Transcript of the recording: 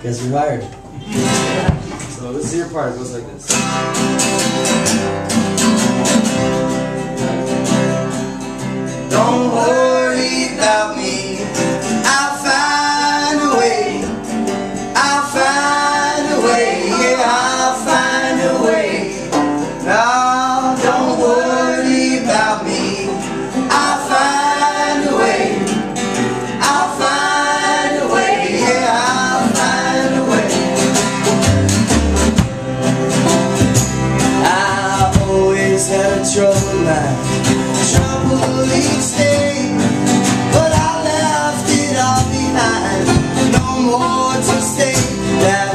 Guess you're wired. So this is your part. It goes like this. Don't worry about me. I'll find a way. I'll find a way. Yeah, I'll find a way. No, don't worry about me. I'll find a way. I'll find a way. Yeah, I'll find a way. I always had a trouble life. Trouble each day, but I left it all behind. No more to stay. That